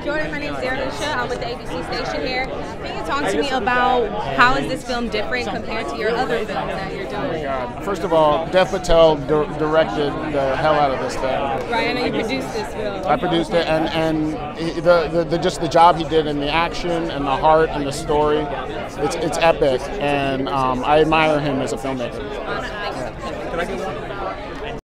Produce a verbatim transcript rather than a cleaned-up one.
Jordan, my name is Daranesha. I'm with the A B C station here. Can you talk to me about how is this film different compared to your other films that you're doing? Oh my God. First of all, Dev Patel di directed the hell out of this thing. Right, I know you produced this film. I produced it, and and he, the, the the just the job he did in the action and the heart and the story, it's it's epic, and um, I admire him as a filmmaker.